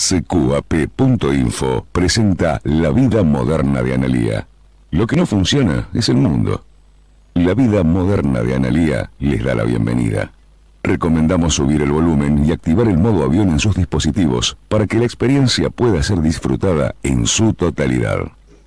CQAP.info presenta La vida moderna de Analía. Lo que no funciona es el mundo. La vida moderna de Analía les da la bienvenida. Recomendamos subir el volumen y activar el modo avión en sus dispositivos para que la experiencia pueda ser disfrutada en su totalidad.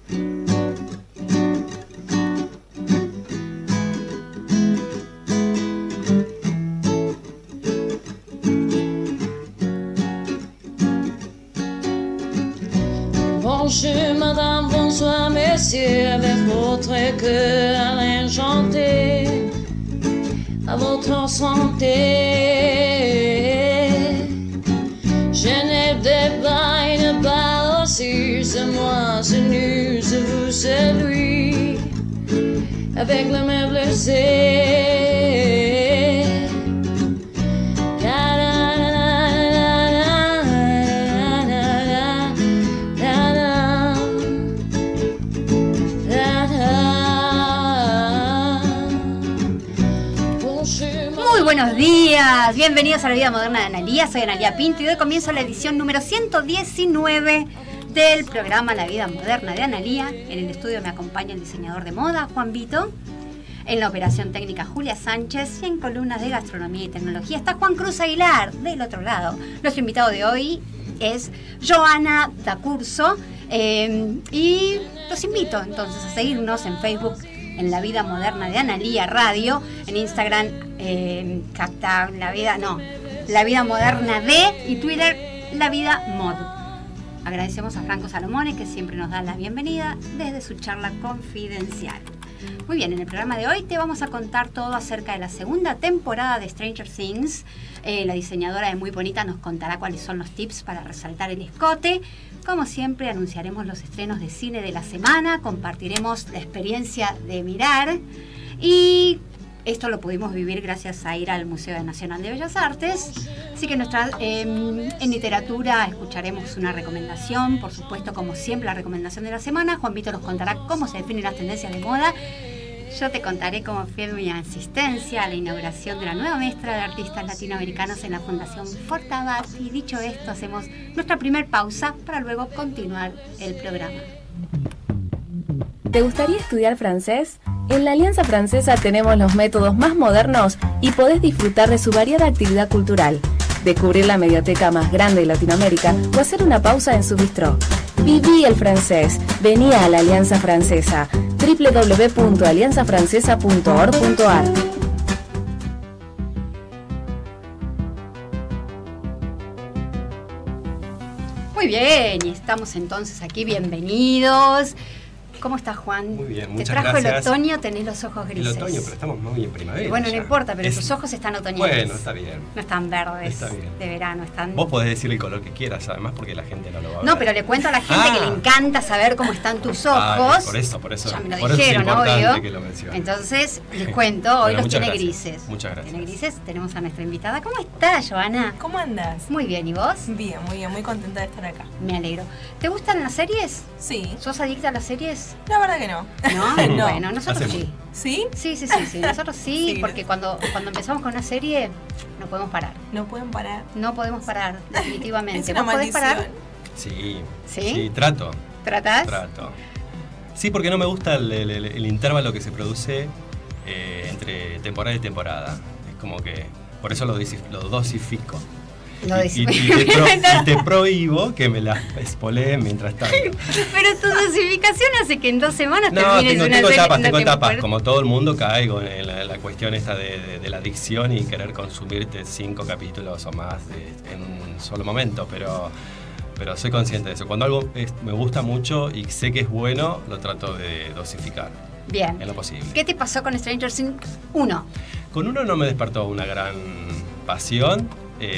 Bonjour madame, bonsoir messieurs, avec votre cœur enchanté, à votre santé. Je n'ai de bain pas aussi, c'est moi, c'est nous, c'est vous, c'est lui, avec le même blessé. Buenos días, bienvenidos a La Vida Moderna de Analía. Soy Analía Pinto y hoy comienza la edición número 119 del programa La Vida Moderna de Analía. En el estudio me acompaña el diseñador de moda, Juan Vito. En la operación técnica, Julia Sánchez. Y en columnas de gastronomía y tecnología está Juan Cruz Aguilar, del otro lado. Nuestro invitado de hoy es Joana D'Acurso. Y los invito entonces a seguirnos en Facebook, en La Vida Moderna de Analía Radio, en Instagram, La Vida Moderna de, y Twitter, La Vida Mod. Agradecemos a Franco Salomone, que siempre nos da la bienvenida desde su charla confidencial. Muy bien, en el programa de hoy te vamos a contar todo acerca de la segunda temporada de Stranger Things. La diseñadora de Muy Bonita nos contará cuáles son los tips para resaltar el escote. Como siempre, anunciaremos los estrenos de cine de la semana, compartiremos la experiencia de mirar y esto lo pudimos vivir gracias a ir al Museo Nacional de Bellas Artes. Así que en literatura escucharemos una recomendación, por supuesto, como siempre, la recomendación de la semana. Juan Vito nos contará cómo se definen las tendencias de moda. Yo te contaré cómo fue mi asistencia a la inauguración de la nueva muestra de artistas latinoamericanos en la Fundación Fortabat. Y dicho esto, hacemos nuestra primer pausa para luego continuar el programa. ¿Te gustaría estudiar francés? En la Alianza Francesa tenemos los métodos más modernos y podés disfrutar de su variada actividad cultural, descubrir la medioteca más grande de Latinoamérica o hacer una pausa en su bistró. Viví el francés. Vení a la Alianza Francesa. www.alianzafrancesa.org.ar. Muy bien, y estamos entonces aquí, bienvenidos. ¿Cómo estás, Juan? Muy bien, muchas gracias. Te trajo gracias. El otoño, tenés los ojos grises. El otoño, pero estamos muy en primavera. Bueno, ya. No importa, pero tus ojos están otoñales. Bueno, está bien. No están verdes, está bien. De verano. Están... Vos podés decir el color que quieras, además, porque la gente no lo va a ver. No, pero le cuento a la gente que le encanta saber cómo están tus ojos. Por eso. Ya me lo por dijeron, eso es importante obvio. que lo menciones. Entonces, les cuento, hoy Bueno, los tiene gracias. grises. Muchas gracias. Tiene grises, tenemos a nuestra invitada. ¿Cómo estás, Joana? ¿Cómo andás? Muy bien, ¿y vos? Bien, muy contenta de estar acá. Me alegro. ¿Te gustan las series? Sí. ¿Sos adicta a las series? La verdad que no. ¿No? No. Bueno, nosotros Hacemos. sí. ¿Sí? Sí. Nosotros sí, Sí, porque cuando empezamos con una serie no podemos parar. No pueden parar. No podemos parar, definitivamente. Es una ¿Vos podés maldición. parar? Sí. ¿Sí? Sí, trato. ¿Tratás? Trato. Sí, porque no me gusta el intervalo que se produce entre temporada y temporada. Es como que... Por eso lo dosifico. Y te prohíbo que me las espolee mientras tanto. Pero tu dosificación hace que en 2 semanas No, termines una tengo serie. etapas. Como todo el mundo caigo en la cuestión esta de la adicción y querer consumirte 5 capítulos o más en un solo momento, pero soy consciente de eso. Cuando algo me gusta mucho y sé que es bueno, lo trato de dosificar. Bien. En lo posible. ¿Qué te pasó con Stranger Things 1? Con uno no me despertó una gran pasión.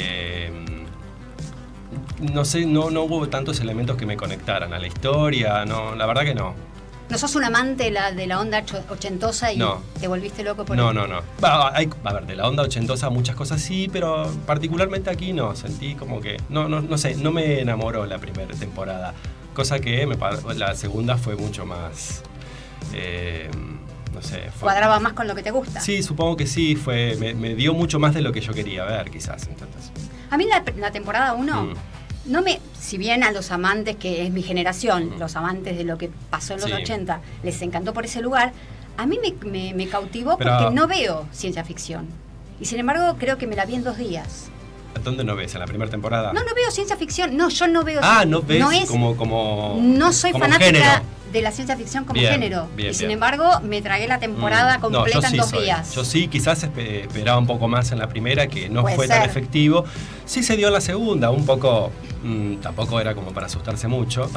No sé, no hubo tantos elementos que me conectaran a la historia, no, la verdad que no. ¿No sos un amante de la onda ochentosa y No. te volviste loco por No. A ver, de la onda ochentosa muchas cosas sí, pero particularmente aquí no. Sentí como que, no sé, no me enamoró la primera temporada. Cosa que la segunda fue mucho más, no sé. ¿Cuadraba más con lo que te gusta? Sí, supongo que sí, me dio mucho más de lo que yo quería ver, quizás. Entonces. A mí la temporada 1 si bien a los amantes, que es mi generación, los amantes de lo que pasó en los 80, les encantó por ese lugar, a mí me cautivó porque no veo ciencia ficción. Y sin embargo, creo que me la vi en 2 días. ¿Dónde no ves? ¿En la primera temporada? No veo ciencia ficción. No, yo no veo. ¿No ves No soy como fanática género de la ciencia ficción como bien, género. Bien, y sin embargo, me tragué la temporada completa en 2 días. Yo sí, quizás esperaba un poco más en la primera, que no Puede fue ser. tan efectivo. Sí se dio en la segunda, un poco. Tampoco era como para asustarse mucho.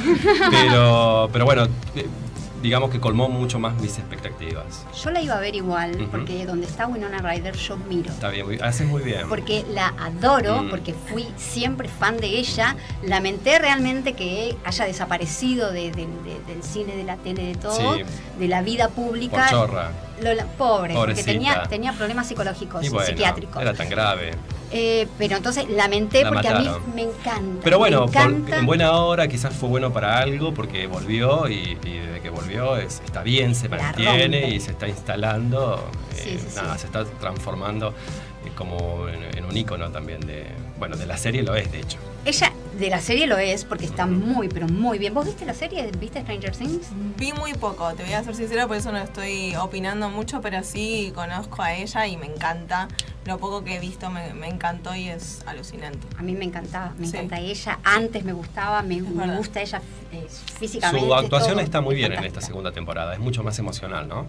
pero bueno. Digamos que colmó mucho más mis expectativas. Yo la iba a ver igual, porque donde está Winona Ryder yo miro. Está bien, haces muy bien. Porque la adoro, porque fui siempre fan de ella. Lamenté realmente que haya desaparecido del cine, de la tele, de todo, de la vida pública. Pochorra. Pobre, porque Pobrecita. tenía problemas psicológicos y bueno, psiquiátricos. Era tan grave. Pero entonces lamenté La porque mataron. a mí me encanta. Pero bueno, me encanta. en buena hora quizás fue bueno para algo, porque volvió y desde que volvió está bien, se La mantiene rompe. y se está instalando. Sí. Se está transformando como en un ícono también de la serie, lo es de hecho. Ella de la serie lo es porque está muy, pero muy bien. ¿Vos viste la serie? ¿Viste Stranger Things? Vi muy poco, te voy a ser sincera, por eso no estoy opinando mucho, pero sí conozco a ella y me encanta. Lo poco que he visto me encantó y es alucinante. A mí me encantaba, Sí. encanta ella. Antes me gustaba, me verdad. gusta ella físicamente. Su actuación todo. está muy bien en Fantástica. esta segunda temporada, es mucho más emocional, ¿no?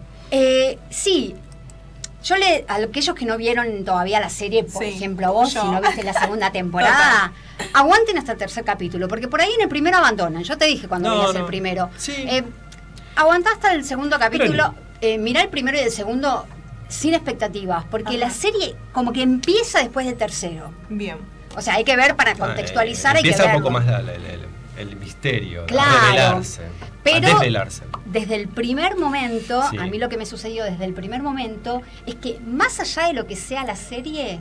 Sí. Yo a aquellos que no vieron todavía la serie, por Sí, ejemplo vos, yo. si no viste la segunda temporada, aguanten hasta el 3er capítulo, porque por ahí en el primero abandonan. Yo te dije cuando veías el primero. Sí. Aguantá hasta el segundo capítulo, mirá el primero y el segundo sin expectativas, porque Ajá. la serie como que empieza después del tercero. Bien. O sea, hay que ver para contextualizar, hay que empieza verlo. un poco más el misterio, Claro. a revelarse. Pero a desvelarse. desde el primer momento, Sí. a mí lo que me sucedió desde el primer momento es que más allá de lo que sea la serie,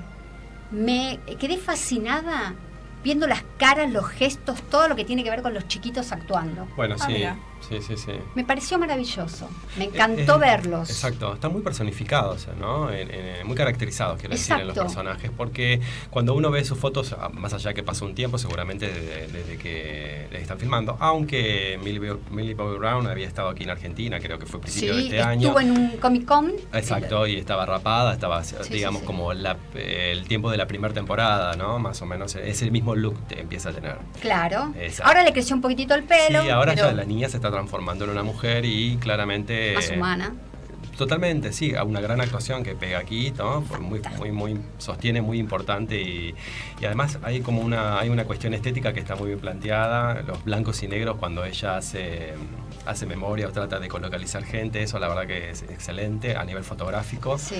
me quedé fascinada viendo las caras, los gestos, todo lo que tiene que ver con los chiquitos actuando. Bueno, sí, mira. sí. Me pareció maravilloso, me encantó verlos. Exacto, están muy personificados, ¿no? Muy caracterizados, quiero decir, en los Exacto. personajes, porque cuando uno ve sus fotos, más allá que pasó un tiempo, seguramente desde que les están filmando, aunque Millie Bobby Brown había estado aquí en Argentina, creo que fue a principios de Sí, este año. estuvo en un Comic Con. Exacto, y estaba rapada, estaba, digamos, sí. como el tiempo de la primera temporada, ¿no? Más o menos, es el mismo look que empieza a tener. Claro. Exacto. Ahora le creció un poquitito el pelo. Sí, ahora pero ya la niña se está transformando en una mujer y claramente... más humana. Totalmente, sí, una gran actuación que pega aquí, ¿no? Muy sostiene, muy importante y además hay como hay una cuestión estética que está muy bien planteada, los blancos y negros cuando ella hace memoria o trata de colocalizar gente, eso la verdad que es excelente a nivel fotográfico. Sí.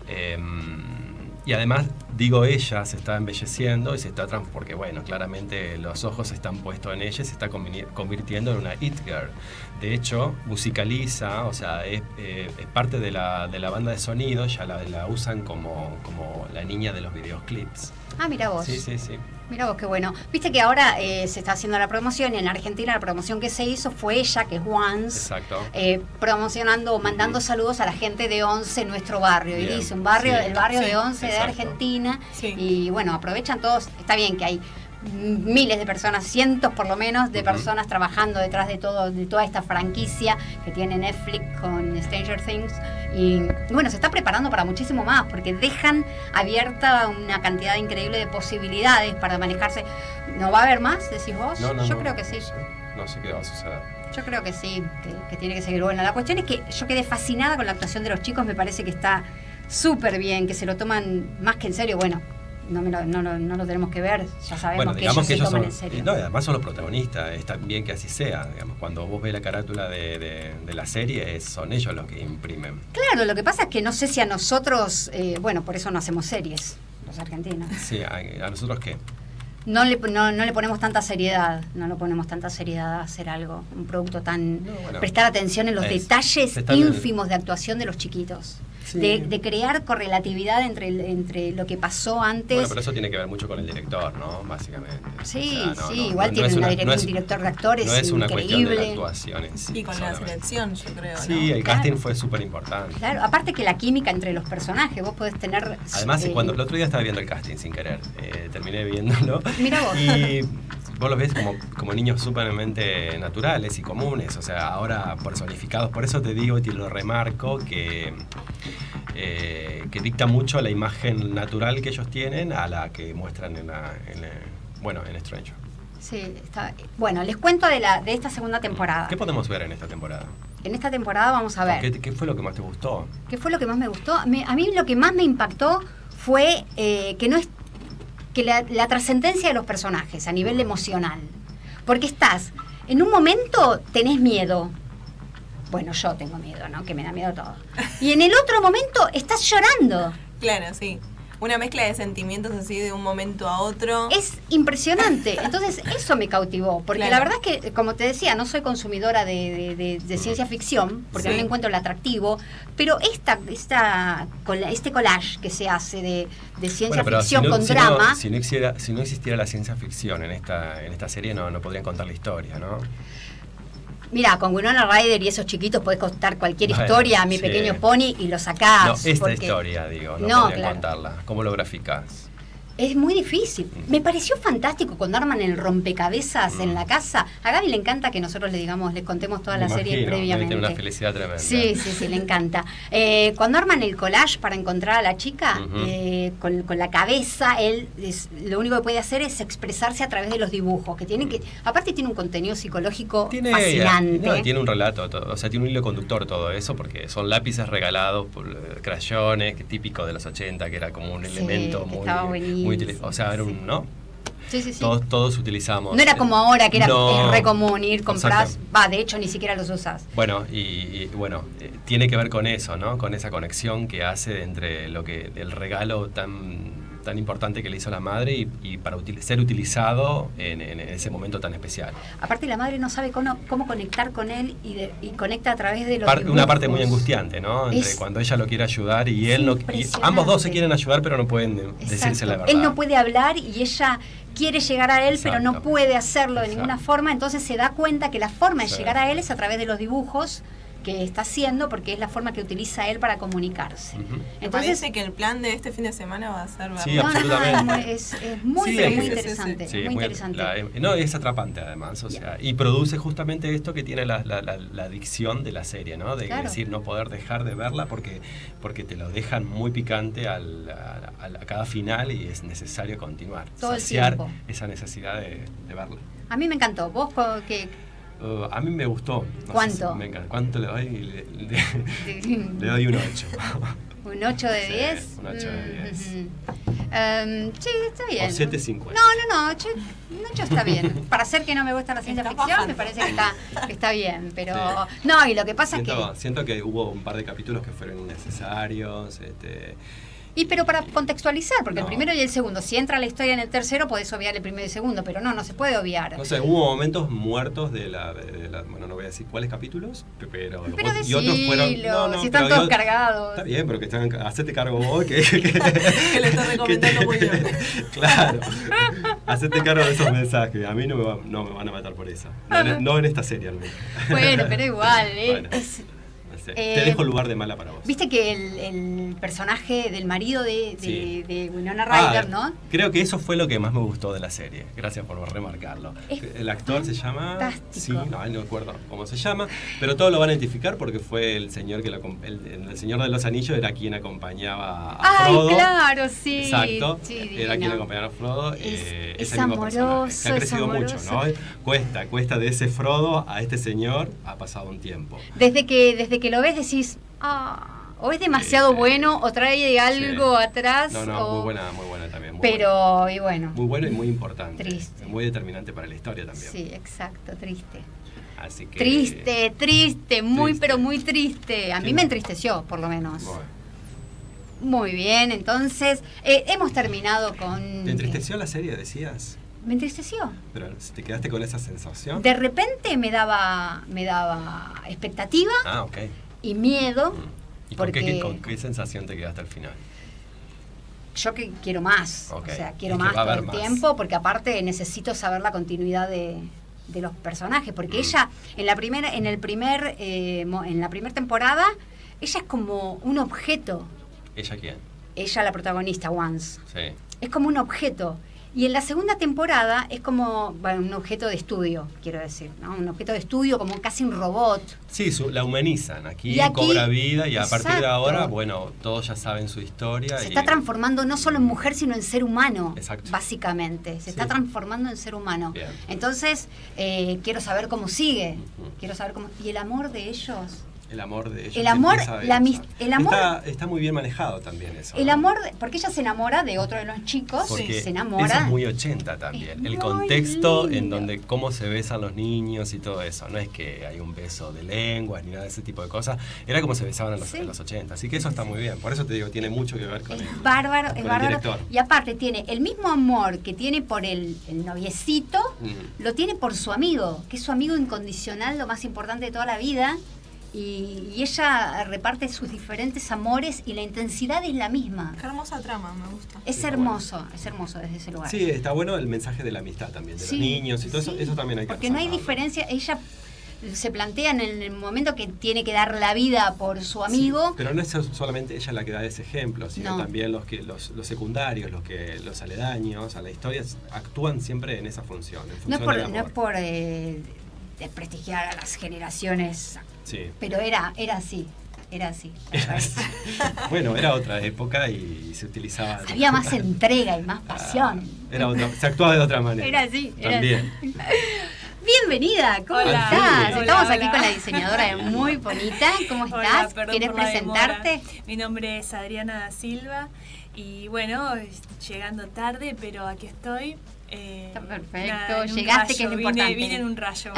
Y además, digo, ella se está embelleciendo y se está porque bueno, claramente los ojos están puestos en ella y se está convirtiendo en una it girl. De hecho, musicaliza, o sea, es parte de la banda de sonido, ya la usan como la niña de los videoclips. Ah, mira vos. Sí. Mira vos, qué bueno. Viste que ahora se está haciendo la promoción y en Argentina la promoción que se hizo fue ella, que es Once, Exacto. promocionando, mandando saludos a la gente de Once, nuestro barrio. Bien, Y dice, el sí. barrio Sí, de Once de exacto. Argentina. Sí. Y bueno, aprovechan todos. Está bien que hay miles de personas, cientos por lo menos de personas trabajando detrás de toda esta franquicia que tiene Netflix con Stranger Things y bueno, se está preparando para muchísimo más porque dejan abierta una cantidad increíble de posibilidades para manejarse. ¿No va a haber más, decís vos? Yo creo que sí. No sé qué va a suceder. Yo creo que sí, que tiene que seguir. Bueno, la cuestión es que yo quedé fascinada con la actuación de los chicos, me parece que está súper bien, que se lo toman más que en serio. Bueno, no lo tenemos que ver, ya sabemos que ellos se toman en serio. No, y además son los protagonistas, está bien que así sea. Digamos, cuando vos ves la carátula de la serie, son ellos los que imprimen. Claro, lo que pasa es que no sé si a nosotros, bueno, por eso no hacemos series, los argentinos. Sí, ¿a nosotros qué? No le ponemos tanta seriedad, a hacer algo, un producto tan... prestar atención en los detalles ínfimos de actuación de los chiquitos. Sí. De crear correlatividad entre lo que pasó antes. Bueno, pero eso tiene que ver mucho con el director, ¿no? Básicamente. Sí, o sea, igual tiene un director de actores no es una cuestión de la increíble. actuación en sí. Y con la selección, yo creo, ¿no? Sí, el casting fue súper importante. Claro, aparte que la química entre los personajes, vos podés tener... Además, cuando el otro día estaba viendo el casting sin querer, terminé viéndolo. Mira vos. vos los ves como niños súpermente naturales y comunes, o sea, ahora personificados. Por eso te digo y te lo remarco que dicta mucho la imagen natural que ellos tienen a la que muestran en Stranger. Sí, está. Bueno, les cuento de esta segunda temporada. ¿Qué podemos ver en esta temporada? En esta temporada vamos a ver. ¿Qué fue lo que más te gustó? ¿Qué fue lo que más me gustó? A mí lo que más me impactó fue que la trascendencia de los personajes a nivel emocional. Porque estás, en un momento tenés miedo. Bueno, yo tengo miedo, ¿no? Que me da miedo todo. Y en el otro momento estás llorando. Claro, sí. Una mezcla de sentimientos así de un momento a otro. Es impresionante. Entonces, eso me cautivó. Porque Claro. la verdad es que, como te decía, no soy consumidora de ciencia ficción, porque no Sí. le encuentro el atractivo. Pero este collage que se hace de ciencia Pero ficción con drama. Si no existiera la ciencia ficción en esta serie, no podrían contar la historia, ¿no? Mira, con Winona Ryder y esos chiquitos podés contar cualquier Bueno, historia, Mi sí. Pequeño Pony, y lo sacás. No, esta porque historia, digo, no No, podrían claro. contarla. ¿Cómo lo graficás? Es muy difícil. Me pareció fantástico cuando arman el rompecabezas en la casa. A Gaby le encanta que nosotros le contemos toda la Me serie imagino, debe previamente. tener una felicidad tremenda. Sí, le encanta. Cuando arman el collage para encontrar a la chica, Ujú. con la cabeza, lo único que puede hacer es expresarse a través de los dibujos, que tienen que, aparte tiene un contenido psicológico fascinante. No, tiene un relato, o sea, tiene un hilo conductor todo eso, porque son lápices regalados por crayones, que típico de los 80, que era como un Sí, elemento que muy estaba buenísimo. o sea, era un, ¿no? Sí. Todos utilizamos. No era como ahora, que era No, re común ir, comprás, exacto. de hecho ni siquiera los usas. Bueno, y bueno, tiene que ver con eso, ¿no? Con esa conexión que hace entre el regalo tan importante que le hizo la madre y para ser utilizado en ese momento tan especial. Aparte la madre no sabe cómo conectar con él y conecta a través de los Una dibujos. parte muy angustiante, ¿no? Entre Es- cuando ella lo quiere ayudar y es él no. Y impresionante. ambos dos se quieren ayudar, pero no pueden decirse Exacto. la verdad. Él no puede hablar y ella quiere llegar a él, pero no Exacto. puede hacerlo de ninguna Exacto. forma, entonces se da cuenta que la forma de Sí. llegar a él es a través de los dibujos que está haciendo, porque es la forma que utiliza él para comunicarse. Ujú. Me Entonces, parece que el plan de este fin de semana va a ser Sí, verlo. absolutamente. es muy, Sí, pero es muy que- interesante. Sí, muy interesante. no, es atrapante además, o sea, y produce justamente esto que tiene la adicción de la serie, ¿no? De Claro. decir, no poder dejar de verla porque te lo dejan muy picante a cada final y es necesario continuar. Todo el saciar tiempo. esa necesidad de verla. A mí me encantó. ¿Vos qué? A mí me gustó. No ¿Cuánto? sé si me encanta. ¿Cuánto le doy? Le doy un 8. ¿Un 8 de Sí, 10? un 8 de 10. Sí, está bien. O 7.50. No, un 8 está bien. Para hacer que no me gusta la ciencia Está ficción, me bajando. parece que está bien. Pero Sí. no, y lo que pasa es Siento que hubo un par de capítulos que fueron innecesarios. pero para contextualizar, porque No. el primero y el segundo, si entra la historia en el tercero, podés obviar el primero y el segundo, pero no se puede obviar. No sé, hubo momentos muertos de la bueno, no voy a decir cuáles capítulos, pero y otros fueron. si están pero todos cargados. Está bien, pero que están, hacete cargo vos, que Que le estás recomendando muy bien. Claro, hacete cargo de esos mensajes. A mí no me van a matar por eso. No en esta serie al menos. Bueno, pero igual, Bueno. No sé, te dejo lugar de mala para vos. Viste que el personaje del marido de Winona Ah, Ryder, ¿no? Creo que eso fue lo que más me gustó de la serie. Gracias por remarcarlo. Es El actor se llama. fantástico. Sí, no me acuerdo cómo se llama, pero todos lo van a identificar porque fue el señor el Señor de los Anillos era quien acompañaba a Ay, Frodo. claro, sí. Exacto, Sí, era divino. quien acompañaba a Frodo. Es ese mismo amoroso, personaje, que ha es crecido mucho, amoroso. ¿no? Cuesta de ese Frodo a este señor, ha pasado un tiempo. Desde que lo ves decís, o es demasiado Sí. bueno, o trae algo Sí. atrás. No, o... muy buena también. Muy Pero, buena. y bueno. Muy bueno y muy importante. Triste. Muy determinante para la historia también. Sí, exacto, triste. Así que, Triste, muy, triste. pero muy triste. A mí Sí. me entristeció, por lo menos. Bueno. Muy bien, entonces, hemos terminado con... ¿Te entristeció la serie, decías? Me entristeció. Pero ¿te quedaste con esa sensación? De repente me daba expectativa Ah, ok. y miedo, ¿Y porque con qué sensación te quedaste al final? yo que quiero más. Ok. O sea, quiero Es que más va a todo haber el más. tiempo, porque aparte necesito saber la continuidad de los personajes, porque ella en la primera temporada ella es como un objeto. ¿Ella quién? Ella, la protagonista, Once, Sí. es como un objeto. Y en la segunda temporada es como bueno, un objeto de estudio, quiero decir, ¿no? Un objeto de estudio como casi un robot. Sí, la humanizan. Aquí, Y aquí, cobra vida y a partir de exacto. ahora, bueno, todos ya saben su historia. Se está transformando no solo en mujer, sino en ser humano, Exacto. básicamente. Se está transformando en ser humano. Bien. Entonces, quiero saber cómo sigue. Ujú. Quiero saber cómo... ¿Y el amor de ellos? El amor de ellos. El amor, empieza a la ver, mis- el amor- Está muy bien manejado también eso. El ¿no? amor, porque ella se enamora de otro de los chicos, Porque se enamora. eso es muy 80 también. Es El muy contexto en lindo. donde cómo se besan los niños y todo eso. No es que hay un beso de lenguas ni nada de ese tipo de cosas. Era como se besaban Sí. en los 80. Así que eso está muy bien. Por eso te digo, tiene mucho que ver con Es el, bárbaro, con es el bárbaro. director. Y aparte tiene el mismo amor que tiene por el noviecito, lo tiene por su amigo, que es su amigo incondicional, lo más importante de toda la vida. Y ella reparte sus diferentes amores y la intensidad es la misma. Qué hermosa trama, me gusta. Es hermoso desde ese lugar. Sí, está bueno el mensaje de la amistad también, de Sí, los niños y todo sí. eso también hay que Porque no hay resaltarlo. diferencia, ella se plantea en el momento que tiene que dar la vida por su amigo. Sí, pero no es solamente ella la que da ese ejemplo, sino No. también los secundarios, los aledaños a la historia actúan siempre en esa función. En No es función por, del no es amor. por desprestigiar a las generaciones, Sí. pero era así. Era así. Bueno, era otra época y se utilizaba. Había más entrega y más pasión. Era otra, se actuaba de otra manera. Era así, era También. Bienvenida, ¿cómo Hola. estás? Hola, Estamos aquí hola. con la diseñadora de Muy Bonita. ¿Cómo Hola, estás? perdón ¿Quieres por la presentarte? demora. Mi nombre es Adriana da Silva y bueno, llegando tarde, pero aquí estoy. Está perfecto, nada, en un llegaste, que es lo rayo, importante. Vine en un rayo.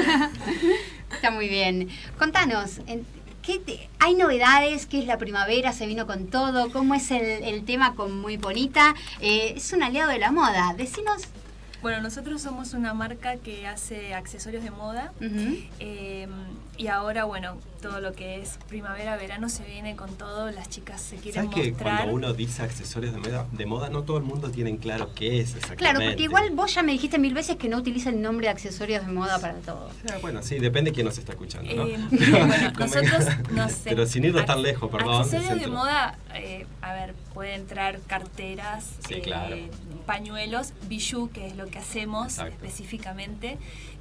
Está muy bien. Contanos, ¿hay novedades? ¿Qué es la primavera? ¿Se vino con todo? ¿Cómo es el tema con Muy Bonita? Es un aliado de la moda. Decinos. Bueno, nosotros somos una marca que hace accesorios de moda. Ujú. Y ahora, bueno, todo lo que es primavera, verano se viene con todo, las chicas se quieren ¿Sabes que mostrar. cuando uno dice accesorios de moda, no todo el mundo tiene claro qué es exactamente? Claro, porque igual vos ya me dijiste 1000 veces que no utiliza el nombre de accesorios de moda para todo. Bueno, sí, depende de quién nos está escuchando, ¿no? Bueno, nosotros no sé. Pero sin irnos tan lejos, perdón. Accesorios de centro. moda, a ver, pueden entrar carteras, Sí, claro. pañuelos, bijou, que es lo que hacemos Exacto. específicamente.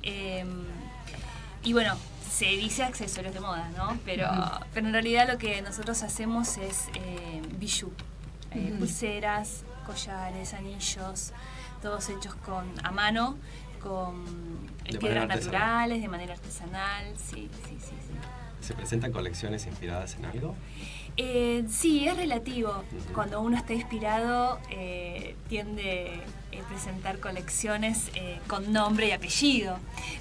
Y bueno, se dice accesorios de moda, ¿no? Pero en realidad lo que nosotros hacemos es bijou, pulseras, collares, anillos, todos hechos a mano, con De piedras manera artesanal. naturales, de manera artesanal, sí. ¿Se presentan colecciones inspiradas en algo? Sí, es relativo. Cuando uno está inspirado, tiende a presentar colecciones con nombre y apellido.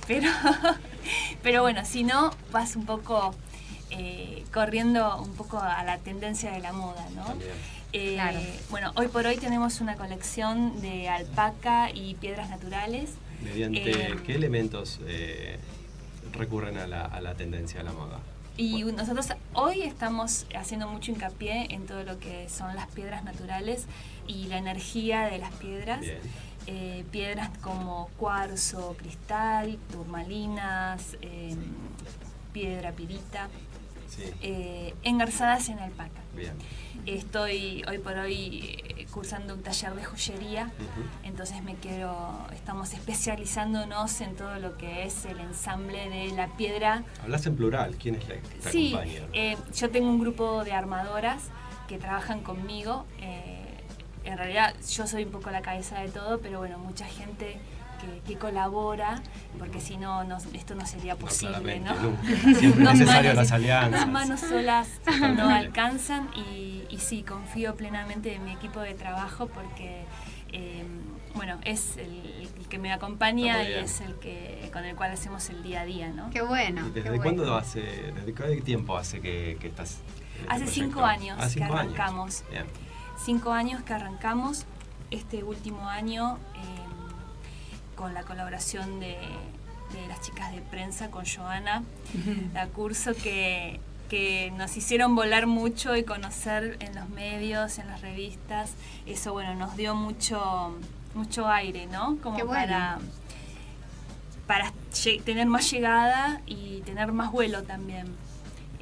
Pero bueno, si no, vas un poco corriendo un poco a la tendencia de la moda, ¿no? También. Claro. Bueno, hoy por hoy tenemos una colección de alpaca y piedras naturales. ¿Mediante qué elementos recurren a la tendencia de la moda? Y nosotros hoy estamos haciendo mucho hincapié en todo lo que son las piedras naturales y la energía de las piedras. Bien. Piedras como cuarzo, cristal, turmalinas, piedra pirita, Sí. engarzadas en alpaca. Bien. Estoy hoy por hoy cursando un taller de joyería, Ujú. entonces estamos especializándonos en todo lo que es el ensamble de la piedra. Hablas en plural, ¿quién es la que te Sí, acompaña? yo tengo un grupo de armadoras que trabajan conmigo. En realidad yo soy un poco la cabeza de todo, pero bueno, mucha gente que colabora, porque si no, esto no sería posible, claramente, ¿no? nunca. Siempre es necesario las alianzas. Dos manos solas no Totalmente. alcanzan y sí, confío plenamente en mi equipo de trabajo porque bueno, es el que me acompaña Está y muy bien. es con el cual hacemos el día a día, ¿no? Qué bueno. ¿Y qué desde bueno. cuándo desde qué tiempo hace que estás en este Hace 5 proyecto? años Ah, que 5 años. arrancamos. Bien. 5 años que arrancamos. Este último año, con la colaboración de las chicas de prensa, con Joana, la curso que nos hicieron volar mucho y conocer en los medios, en las revistas. Eso, bueno, nos dio mucho aire, ¿no? Como Qué bueno. para tener más llegada y tener más vuelo también.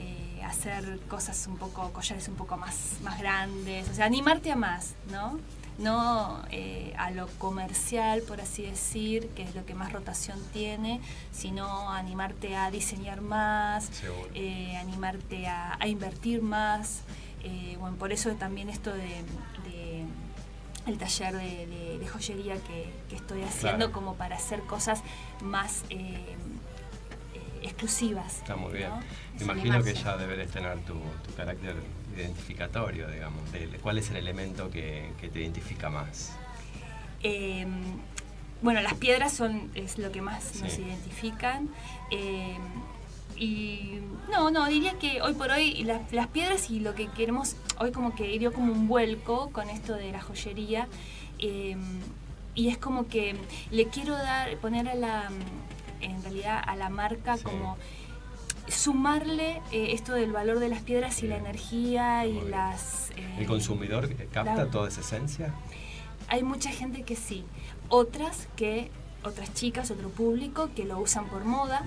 Hacer cosas collares un poco más grandes, o sea, animarte a más, ¿no? no a lo comercial, por así decir, que es lo que más rotación tiene, sino animarte a diseñar más, animarte a invertir más. Bueno, por eso también esto de el taller de joyería que estoy haciendo, como para hacer cosas más exclusivas. Está muy bien. ¿no? Me imagino que ya deberes tener tu carácter identificatorio, digamos, de cuál es el elemento que te identifica más. Bueno, las piedras es lo que más nos identifican. Y no, diría que hoy por hoy las piedras y lo que queremos, hoy como que dio como un vuelco con esto de la joyería, y es como que le quiero poner en realidad a la marca como sumarle esto del valor de las piedras y la energía y las... ¿El consumidor capta toda esa esencia? Hay mucha gente que sí, otras chicas, otro público que lo usan por moda.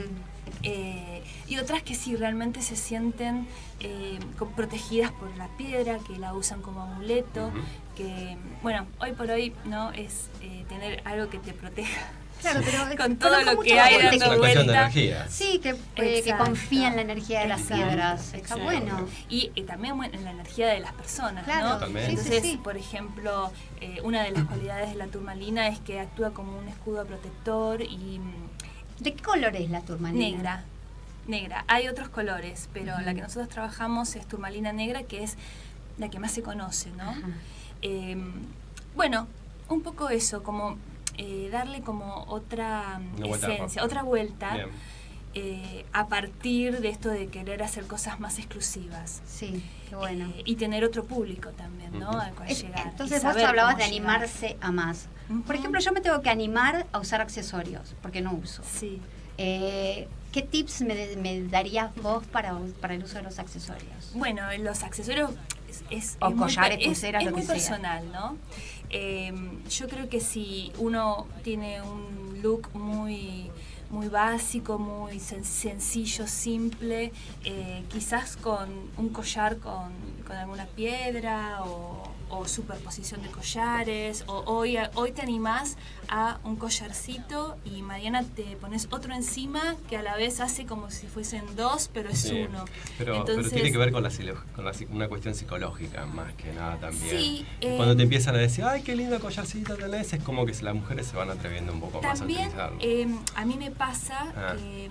Y otras que sí realmente se sienten protegidas por la piedra, que la usan como amuleto, que bueno, hoy por hoy no es tener algo que te proteja. Claro, pero con todo lo que hay dando vuelta. Sí, que confía en la energía de las piedras. Está bueno. Y también en la energía de las personas, claro, ¿no? Entonces, por ejemplo, una de las cualidades de la turmalina es que actúa como un escudo protector y... ¿De qué color es la turmalina? Negra. Hay otros colores, pero la que nosotros trabajamos es turmalina negra, que es la que más se conoce, ¿no? Bueno, un poco eso, como darle como otra esencia, otra vuelta, a partir de esto de querer hacer cosas más exclusivas. Sí, qué bueno. Y tener otro público también, ¿no? Al cual llegar. Entonces vos hablabas de animarse a más. Por ejemplo, yo me tengo que animar a usar accesorios, porque no uso. Sí. ¿Qué tips me darías vos para el uso de los accesorios? Bueno, los accesorios es collares, pulseras, es lo que muy personal, ¿no? Yo creo que si uno tiene un look muy básico, muy sencillo, simple, quizás con un collar con alguna piedra o superposición de collares, o hoy te animás a un collarcito y mañana te pones otro encima que a la vez hace como si fuesen dos, pero es uno. Pero tiene que ver con una cuestión psicológica más que nada también. Sí, cuando te empiezan a decir, ay, qué lindo collarcito tenés, es como que las mujeres se van atreviendo un poco también, más a utilizarlo. A mí me pasa que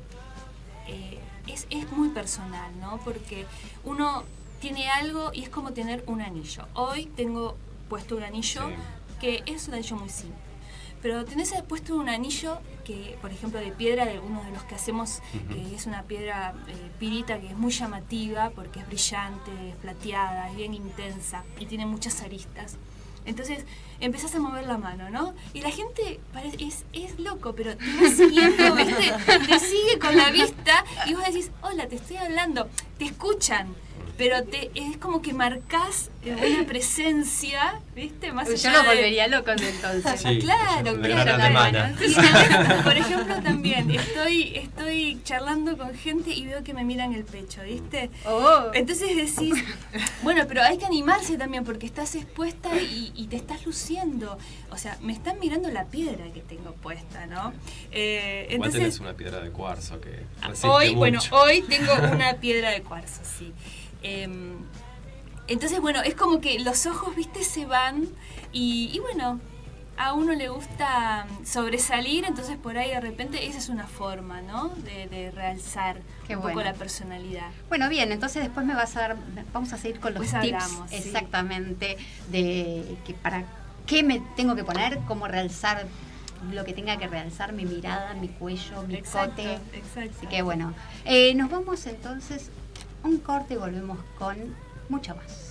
es muy personal, ¿no? Porque uno tiene algo y es como tener un anillo. Hoy tengo puesto un anillo que es un anillo muy simple. Pero tenés puesto un anillo que, por ejemplo, de piedra, de algunos de los que hacemos, que es una piedra pirita que es muy llamativa porque es brillante, es plateada, es bien intensa y tiene muchas aristas. Entonces empezás a mover la mano, ¿no? Y la gente es loco, pero te va siguiendo, ¿viste? Te sigue con la vista y vos decís, hola, te estoy hablando. Te escuchan, pero es como que marcás una presencia, ¿viste? Más allá yo lo volvería loco entonces. Sí, claro. Y por ejemplo, también estoy charlando con gente y veo que me miran el pecho, ¿viste? Entonces decís, bueno, pero hay que animarse también porque estás expuesta y te estás luciendo. O sea, me están mirando la piedra que tengo puesta, ¿no? Igual tenés una piedra de cuarzo que resiste mucho. Hoy tengo una piedra de cuarzo, sí. Entonces, bueno, es como que los ojos, viste, se van y bueno, a uno le gusta sobresalir, entonces por ahí de repente esa es una forma, ¿no? De realzar un poco la personalidad. Bueno, bien, entonces después vamos a seguir con los tips hablamos, exactamente de que para qué me tengo que poner, cómo realzar lo que tenga que realzar, mi mirada, mi cuello, mi cote. Exacto. Así que bueno, nos vamos entonces un corte y volvemos con mucho más.